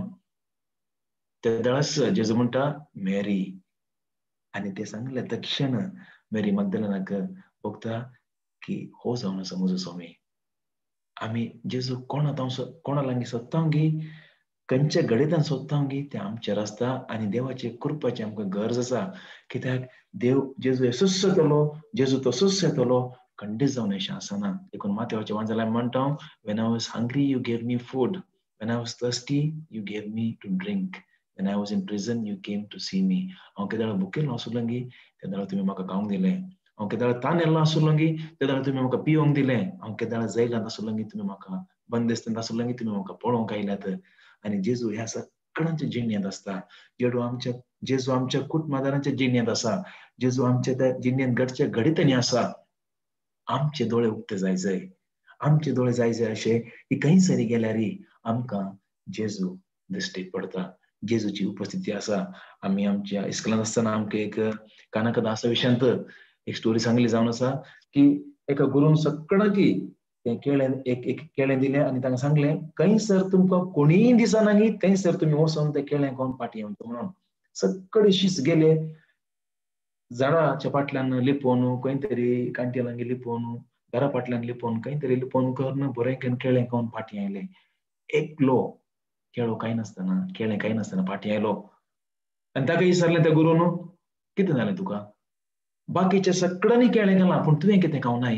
तेदळस जेजू म्हणटा मेरी. आनी ते सांगले तक्षण मेरी मागदलेनाक बघता की हो जावन आसा म्हजो स्वामी. आमी जेजू कोणा लागीं सोदता गी खंयच्या घडयेंतल्यान सोदता गी ते आमचेर आसता. आनी देवाची कृपाची आमकां गरज आसा. कित्याक देव जेजू येसूच येतलो, जेजू तसोच येतलो, खंडीत जावन अशें आसना. देखून माथेवाच्या वांझाला म्हणटा when I was hungry you gave me food, when I was thirsty you gave me to drink, when I was in prison you came to see me. हांव केदाळ भुकेलो आसुल्लो गी तेदाळ तुमी म्हाका खावंक दिलें. हांव केदाळ तानेल्लो आसुल्लो गी तेदाळ तुमी म्हाका पिवंक दिलें. हांव केदाळ जैलांत आसुल्लो गी तुमी म्हाका बंदिस्तांत आसुल्लो गी तुमी म्हाका पळोवंक आयल्यात. आनी जेजू ह्या सगळ्यांच्या जिणेंत आसता. जेजू आमच्या कुटुंबादारांच्या जिणेंत आसा. जेजू आमच्या त्या जिणेंत घडच्या घडीतनी आसा. आमचे दोळे उक्ते जाय. आमचे दोळे जाय अशें की खंयसरी गेल्यार आमकां जेजू दिश्टीक पडटा. जेजूची उपस्थिती आसा. आमी आमच्या इस्कॉलांत आसतना आमकां एक कानाकदासा विशयांत एक स्टोरी सांगली जावन आसा की एका गुरून सगळ्यांकी तें एक केळें दिलें आनी तांकां सांगलें खंयसर तुमकां कोणीय दिसना गी थंयसर तुमी वचून तें केळें खावन फाटीं येवचें म्हणून. सगळे शीस गेले झाडाच्या फाटल्यान लिपोवन खंय तरी कांट्या लागीं लिपोवन घरा फाटल्यान लिपोवन खंय तरी लिपोवन करून बरें केळें खावन फाटीं आयले. एकलो केळें कांय नासतना फाटीं आयलो. आनी ताका विचारलें त्या गुरून कितें जालें तुका. बाकीच्या सगळ्यांनी केळें गेलां पूण तुवें कितें खावनाय?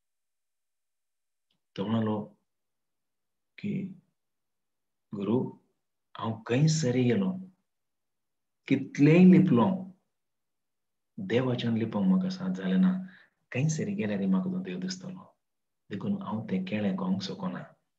तो म्हणलो की गुरु हांव खंय सरी गेलो, कितलेंय लिपलो, देवाच्यान लिपोंक म्हाका साथ जालें ना. खंय सरी गेल्यार म्हाका तो देव दिसतलो, देखून हांव तें केळें खावंक सोकोना.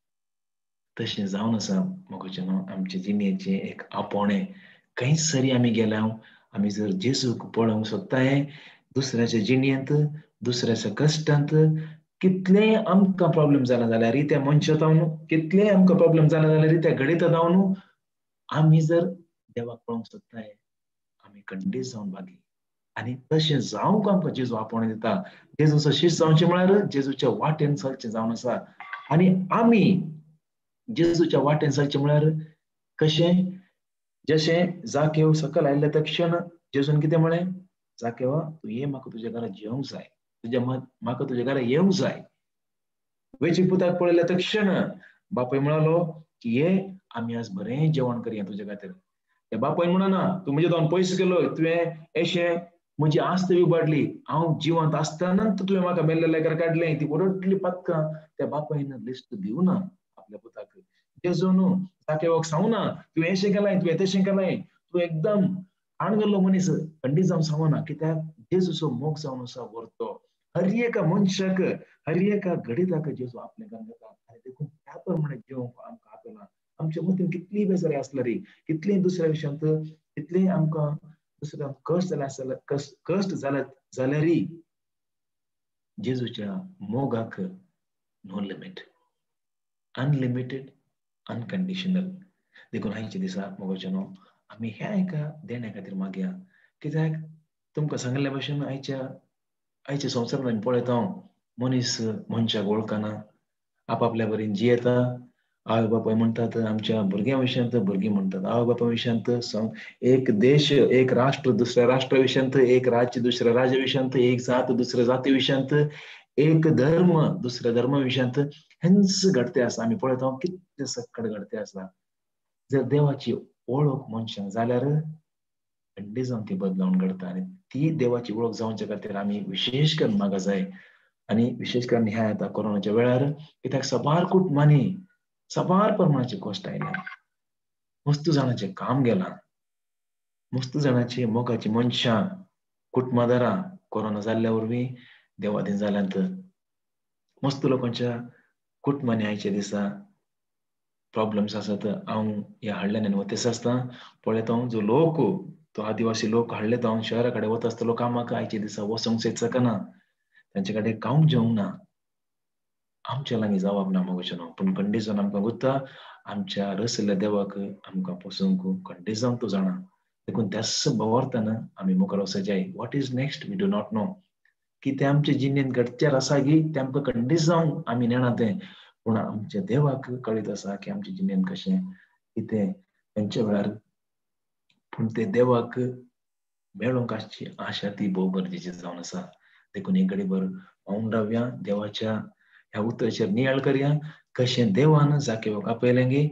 तशें जावन आसा मोगाचेनो आमचे जिणेचें एक आपोणें. खंय सरी आमी गेल्या, आमी जर जेजूक पळोवंक सोदताय दुसऱ्याच्या जिणेंत, दुसऱ्याच्या कश्टांत, कितलेय आमकां प्रॉब्लेम जाला जाल्यार त्या मनशां जावन, कितलेय आमकां प्रॉब्लेम जाला जाल्यार त्या घडीत जावन आमी जर देवाक पळोवंक सोदताय, आमी खंडीत जावन बागी. आनी तशें जावंक आमकां जेजू आपोवणें दिता. जेजूचो शिश्य जावचें म्हळ्यार जेजूच्या वाटेन चलचें जावन आसा. आनी आमी जेजूच्या वाटेन चलचें म्हळ्यार कशें? जशें जाकेव सकयल आयिल्ल्या तक्षण जेजून कितें म्हळें? जाकेवा तूं ये, म्हाका तुज्या घरा जेवंक जाय, म्हाका तुज्या घरा येवंक जाय. वेंचीक पुताक पळयल्या तक्षण बापूय म्हणालो की ये, आमी आज बरें जेवण करया तुज्या खातीर. त्या बापूय म्हणना तूं म्हजे दोन पयस केलोय, तुवें एशें म्हजी आस्त विबाडली, हांव जिवंत आसतनाच तुवें म्हाका मेल्लेल्या घरा काडलें. ती ओरडली पत्कां. त्या बापायन लिस्ट दिवना आपल्या पुताक. जेजून जाकेवाक सांगूना तुवें एशें केलाय, तुवें तशें केलाय. तूं एकदम आण गेल्लो मनीस खंडीत जावन सांगना, कित्याक जेजूचो मोग जावन आसा व्हरतो. हर एका मनशाक, हर एका घडीताक जेजू आपल्या घरांत येता. आनी देखून त्या प्रमाणे जेवंक आमकां आपयलां. आमच्या मतीन कितलीय बेजारी आसल्यार, कितलीय दुसऱ्या विशयांत, कितलीय आमकां दुसऱ्यांक कश्ट जाल्यारय जेजूच्या मोगाक नो लिमिट, अनलिमिटेड, अनकंडिशनल. देखून आयच्या दिसा मोगाचेनो आमी ह्या एका देण्या खातीर मागया. कित्याक तुमकां सांगिल्ल्या भशेन आयच्या संवसारांत आमी पळयता मनीस मनशाक वळखना, आपापल्या परीन जियेता. आवय बापूय म्हणटात आमच्या भुरग्यां विशयांत, भुरगीं म्हणटात आवय बापूय विशयांत, एक देश, एक राष्ट्र दुसऱ्या राष्ट्रा विशयांत, एक राज्य दुसऱ्या राज्या विशयांत, एक जात दुसऱ्या जाती विशयांत, एक धर्म दुसऱ्या धर्मा विशयांत हेंच घडते आसा. आमी पळयता कितलें सक्कड घडते आसा. जर देवाची वळख मनशांक जाल्यार खंडीत जावन ती बदलावन घडता. आनी ती देवाची वळख जावचे खातीर आमी विशेश करून मागूंक जाय. आनी विशेश करून ह्या येता कोरोनाच्या वेळार, कित्याक सबार कुटुंबांनी सबार प्रमाणाचे कश्ट आयल्या. मस्त जाणांचें काम गेलां, मस्त जाणांची मोगाची मनशां, कुटुंबादारां कोरोना जाल्ल्या वरवीं देवाधीन जाल्यांत. मस्त लोकांच्या कुटुंबांनी आयच्या दिसा प्रॉब्लेम्स आसात. हांव ह्या हडल्यान वतेस आसता पळयता जो लोक, तो आदिवासी लोक हाडले हांव शहरा कडेन वता आसतलो कामाक, आयच्या दिसा वसोंक शकना, तांचे कडेन खावंक जेवंक ना. आमच्या लागीं जावप ना मोगाचेनो, पूण खंडीत जावन आमकां गुत्ता आमच्या रसल्या देवाक आमकां पसूंक खंडीत जावन तूं जाणा. देखून त्याच वावरतना आमी मुखार वचूंक जाय. What is next we do not know. कितें आमच्या जिणेंत घडच्यार आसा की तें आमकां खंडीत जावन आमी नेणा तें, पूण आमच्या देवाक कळीत आसा की आमच्या जिणेंत कशें कितें खंयच्या वेळार. पूण ते देवाक मेळोंक आसची आशा ती भोव गरजेची जावन आसा. देखून एक घडीभर पावून रावया, देवाच्या ह्या उतराचेर नियाळ करया. कशें देवान जाकेवाक आपयलें गे,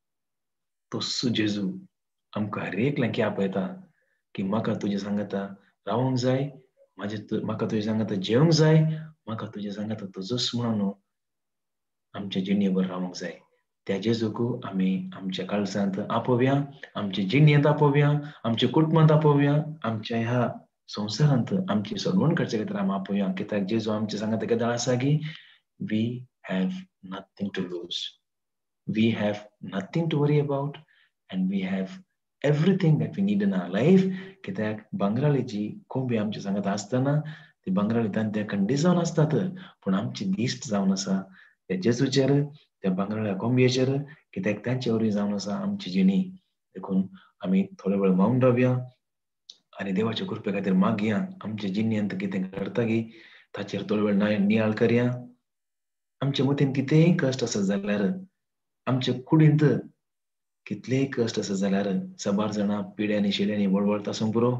तस्सो जेजू आमकां हर एकल्याक आपयता की म्हाका तुज्या सांगाता रावंक जाय, म्हाका तुज्या सांगाता जेवंक जाय, म्हाका तुज्या सांगाता तुजोच म्हणून आमच्या जिणेभर रावंक जाय. त्या जेजूक आमी आमच्या काळजांत आपोवया, आमच्या जिणेंत आपोवया, आमच्या कुटुंबांत आपोवया, आमच्या ह्या संवसारांत आमची सोडवण करचे खातीर आमी आपोवया. कित्याक जेजू आमच्या सांगाता केदां आसा की we have nothing to lose, we have nothing to worry about, and we have everything that we need in our life. कित्याक बंगाळीची कोंबी आमच्या सांगात आसतना ती बंगाळींतल्यान ते खंडीत जावन आसतात, पूण आमची दिश्ट जावन आसा त्या जेजूचेर, त्या बंगाळ्या कोंबयेचेर, कित्याक तांचे वरवीं जावन आसा आमची जिणी. देखून आमी थोडे वेळ मौन रावया आनी देवाच्या कृपे खातीर मागया. आमच्या जिणेंत कितें घडटा गे ताचेर थोडे वेळ नियाळ करया. आमच्या मतीन कितेंय कश्ट आसत जाल्यार, आमच्या कुडींत कितलेय कश्ट आसत जाल्यार, सबार जाणां पिड्यांनी शिड्यांनी वळवळटा आसूं पुरो,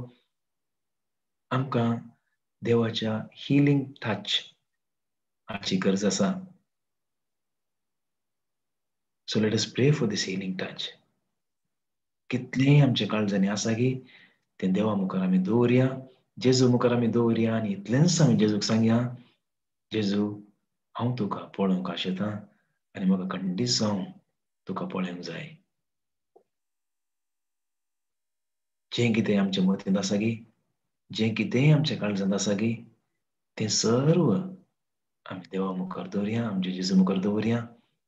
आमकां देवाच्या हिलिंग टच हाची गरज आसा. सो लेट अस प्रे फॉर दिस हिलिंग टच. कितलेय आमच्या काळजांनी आसा की तें देवा मुखार आमी दवरया. जेजू मुखार आमी दवरया आनी इतलेंच आमी जेजूक सांगया, जेजू हांव तुका पळोवंक आशेतां आनी म्हाका खंडीत जावन तुका पळोवंक जाय. जें कितें आमच्या मतींत आसा गी, जें कितेंय आमच्या काळजांत आसा गी, तें सर्व आमी देवा मुखार दवरया, आमच्या जेजू मुखार दवरया.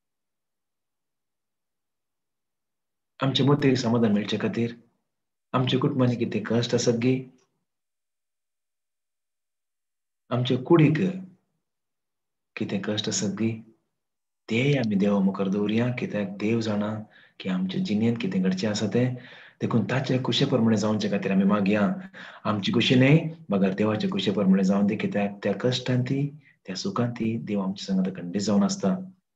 आमच्या मतीक समाधान मेळचे खातीर, आमच्या कुटुंबांनी कितें कश्ट आसात गी, आमच्या कुडीक कितें कश्ट आसात गी, तेय आमी देवा मुखार दवरया. कित्याक देव जाणा की आमच्या जिणेंत कितें घडचें आसा तें, देखून ताचे कुशे प्रमाणे जावचे खातीर आमी मागया. आमची कुशी न्हय, मागार देवाचे कुशे प्रमाणे जावन दी. कित्याक त्या कश्टांत ती, त्या सुखांत ती देव आमच्या सांगात खंडीत जावन आसता.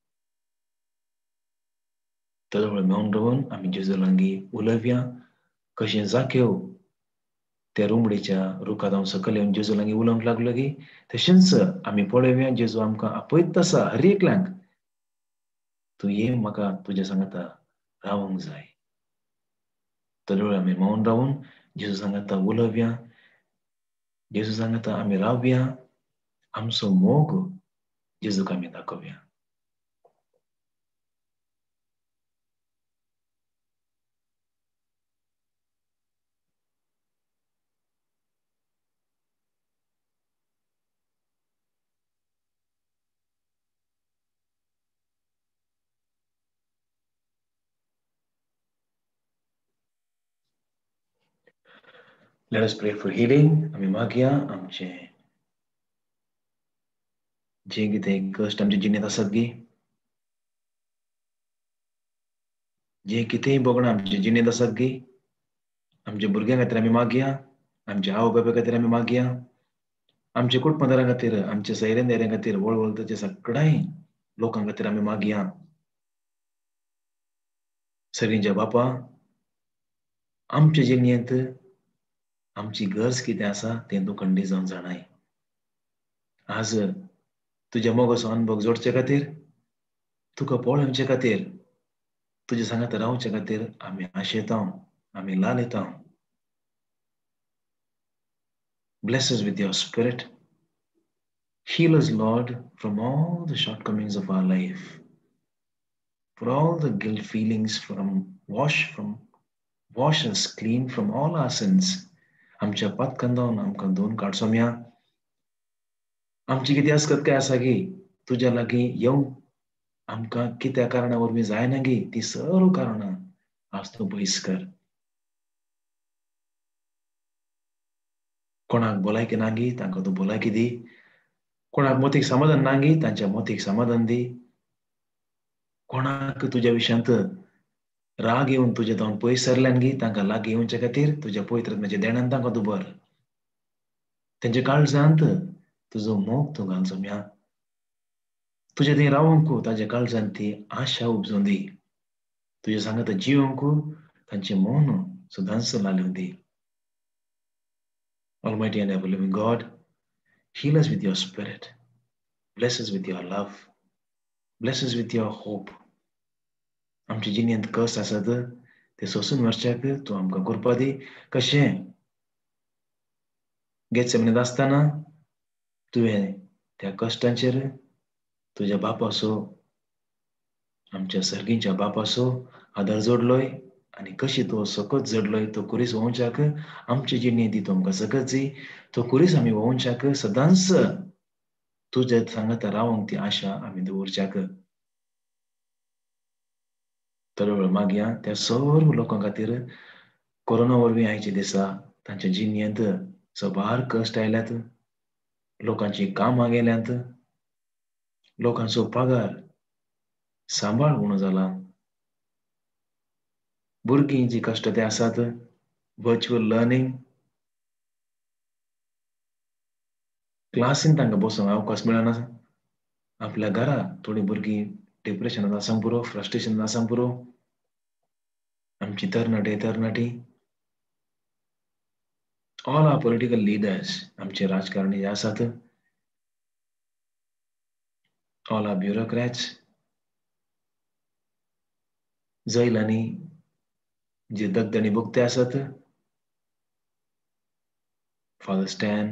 तदोळ मेळून रावन आमी जेजू लागीं उलयया. कशें जाकेव त्या रुमडेच्या रुखांत हांव सकयल येवन जेजू लागीं उलोवंक लागलो गी, तशेंच आमी पळोवया जेजू आमकां आपयत आसा हर एकल्यांक. तूं ये, म्हाका तुज्या सांगाता रावंक जाय. तदोळ आमी मौन रावन जेजू सांगाता उलयया, जेजू सांगाता आमी रावया, आमचो मोग जेजूक आमी दाखोवया. Let us pray for healing. आमी मागया आमचे जे कितें कश्ट आमच्या जिणेंत आसात गी, जे कितेंय बोगणां आमच्या जिणेंत आसात गी, आमच्या भुरग्यां खातीर आमी मागया, आमच्या आवय बापाय खातीर आमी मागया, आमच्या कुटुंबादारां खातीर, आमच्या सैऱ्यां दायऱ्यां खातीर, वळवळताच्या सगळ्यां लोकां खातीर आमी मागया. सगळींच्या बापा, आमच्या जिणेंत आमची गरज कितें आसा तें तूं खंडीत जावन जाणाय. आज तुज्या मोगाचो अनुभव जोडचे खातीर, तुका पळोवचे खातीर, तुज्या सांगात रावचे खातीर आमी आशेतां, आमी लालयतां. Bless us with your spirit. Heal us, Lord, from all the shortcomings of our life, for all the guilt feelings, wash us clean from all our sins. आमच्या पातकांदावन आमकां धुवन काडसोम्या. आमची कितें आसकत काय आसा गी, तुज्या लागीं येवन आमकां कित्या कारणा वरवीं जायना गी, ती सर्व कारणां आज तूं पयस कर. कोणाक भलायकी ना गी, तांकां तूं भलायकी दी. कोणाक मतीक समाधान ना गी, तांच्या मतीक समाधान दी. कोणाक तुज्या विशयांत राग येवन तुज्या जावन पयस सरल्यान गी, तांकां लागीं येवचे खातीर तुज्या पवित्रत्वाच्या देण्यान तांकां तूं भर. तेंच्या काळजांत तुजो मोग तूं घालसोम्या. तुज्या थंय रावंक तांच्या काळजांत ती आशा उपजोवन दी. तुज्या सांगात जिवंक तांचें मन सुदांच लालून दी. Almighty and ever living God, heal us with your spirit. Bless us with your love. Bless us with your hope. आमच्या जिणेंत कश्ट आसात ते सोंसून व्हरच्याक तूं आमकां कृपा दी. कशें गेत्सेमनेंत आसतना तुवें त्या कश्टांचेर तुज्या बापाचो, आमच्या सर्गींच्या बापाचो आदार जोडलोय, आनी कशी तो सकत जडलोय तो कुरीस वोवच्याक आमचे जिणेंत ती तूं आमकां सकत दी. तो कुरीस आमी वोवच्याक सदांच तुज्या सांगात रावंक ती आशा आमी दवरच्याक. तदोळ मागया त्या सर्व लोकां खातीर कोरोना वरवीं आयचे दिसा तांच्या जिणेंत सबार कश्ट आयल्यात, लोकांची कामां गेल्यांत, लोकांचो पगार सांबाळ उणो जाला. भुरगीं जी कश्ट ते आसात, वर्च्युअल लर्निंग, क्लासीन तांकां बसोंक अवकाश मेळना. आपल्या घरा थोडीं भुरगीं डिप्रेशनांत आसांक पुरो, फ्रस्ट्रेशनांत आसांक पुरो. आमची तरणाटी, ऑल आर पॉलिटिकल लिडर्स, आमचे राजकारणी जे आसात, ऑल आर ब्युरोक्रेट्स, जैलांनी जे दगदणी भोगते आसात, Father Stan,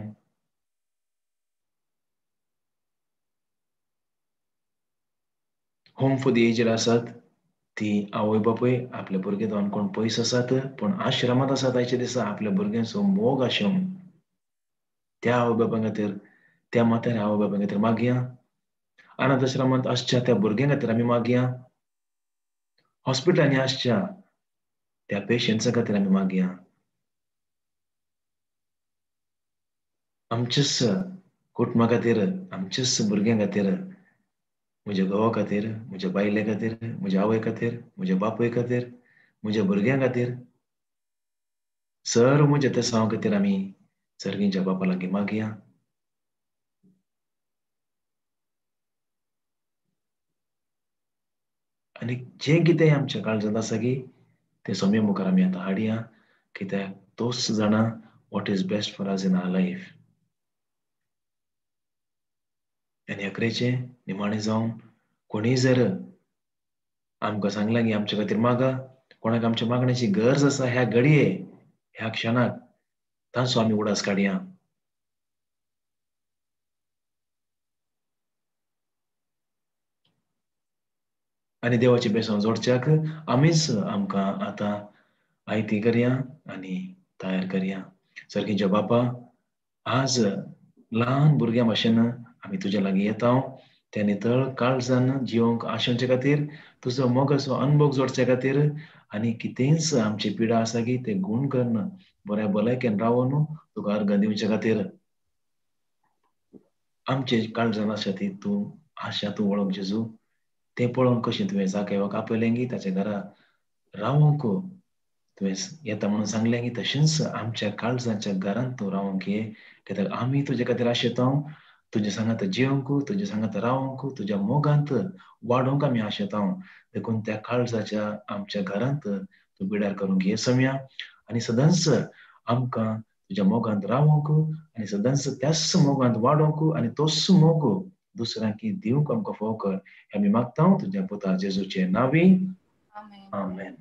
home for the aged आसात ती आवय बापूय आपल्या भुरगे दोन कोण पयस आसात पण आश्रमात आसात आयच्या दिसा आपल्या भुरग्यांचो मोग आशें त्या आवय बापां खातीर त्या म्हाताऱ्या आवय बापां खातीर मागया अनाथ आश्रमांत आसच्या त्या भुरग्यां खातीर आमी मागया हॉस्पिटलांनी आसच्या त्या पेशंट्सा खातीर आमी मागया आमच्याच कुटुंबा खातीर आमच्याच भुरग्यां खातीर म्हज्या घोवा खातीर म्हज्या बायले खातीर म्हज्या आवय खातीर म्हज्या बापूय खातीर म्हज्या भुरग्यां खातीर सर्व म्हज्या त्या सांव खातीर आमी सर्गींच्या बापा लागीं मागया आनी जें कितें आमच्या काळजांत आसा की तें सोम्या मुखार आमी आतां हाडया कित्याक तोच जाणा what is best for us in our life आनी अकरेचें निमाणें जावन कोणीय जर आमकां सांगलां की आमचे खातीर मागा कोणाक आमच्या मागण्याची गरज आसा ह्या घडये ह्या क्षणाक तांचो आमी उडास काडया आनी देवाची बेसांव जोडच्याक आमीच आमकां आतां आयती करया आनी तयार करया सर्गींच्या बापा आज ल्हान भुरग्यां भाशेन आमी तुज्या लागीं येता त्या नितळ काळजान जिवंक आशेवचे खातीर तुजो मोगाचो अनुभव जोडचे खातीर आनी कितेंच आमची पिडा आसा की ते गूण करन बऱ्या भलायकेन रावून तुका अर्घ दिवचे खातीर आमचे काळजान आसा ती तूं आशा तूं वळख जेजू तें पळोवन कशें तुवें जाकेवाक आपयलें की ताच्या घरा रावूंक तुवें येता म्हणून सांगलें की तशेंच आमच्या काळजाच्या घरांत तूं रावूंक ये कित्याक आमी तुजे खातीर आशेता तुजे सांगात जिवंक तुजे सांगात रावंक तुज्या मोगांत वाडोवंक आमी आशेता देखून त्या काळजाच्या आमच्या घरांत तूं बिडार करूंक ये सम्या आनी सदांच आमकां तुज्या मोगांत रावंक आनी सदांच त्याच मोगांत वाडोवंक आनी तोच मोग दुसऱ्यांक दिवंक आमकां फोव कर हे आमी मागता तुज्या पुता जेजूचे नांवी आमेन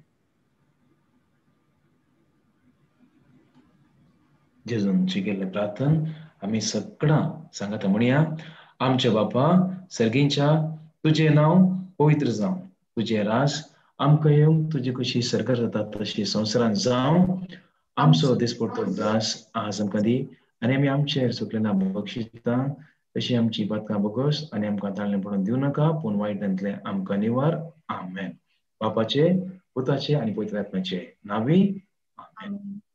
जेजून शिकयल्लें प्रार्थन आमी सगळां सांगात म्हणया आमचे बापा सर्गींच्या तुजें नांव पवित्र जावं तुजें राज आमकां येवं तुजी कशी सरकार जाता तशी संवसारांत जावं आमचो दिसपडटो दास आज आमकां दी आनी आमी आमचे सुकलेना बक्षिता तशी आमची पातकां बोगस आनी आमकां ताळणें पडून दिवं नाका पूण वायटांतले आमकां निवार आमेन बापाचे पुताचे आनी पवित्र आत्म्याचे नांवी आमेन